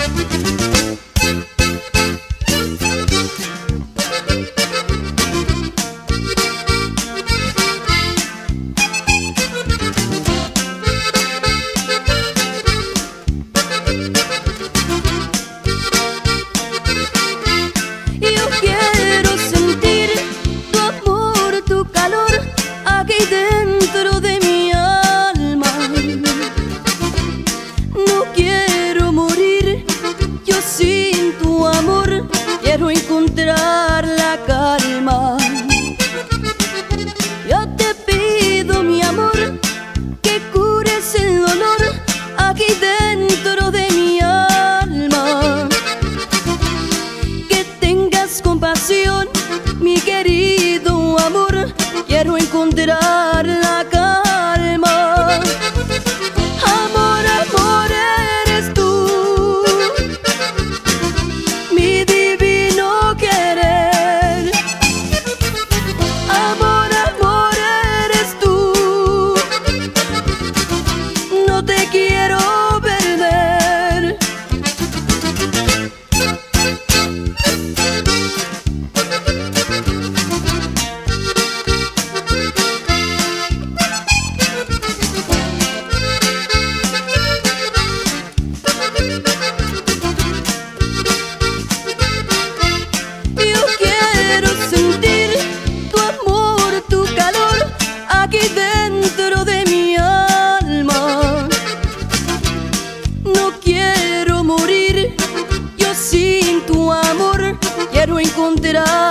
Dentro de mi alma, no quiero morir yo sin tu amor, quiero encontrar la calma. Yo te pido, mi amor, que cures el dolor aquí dentro de mi alma, que tengas compasión, mi querido amor, quiero encontrar la calma. Amor, amor, eres tú, mi divino querer. Amor, amor, eres tú, no te quiero perder. Aquí dentro de mi alma, no quiero morir yo sin tu amor, quiero encontrar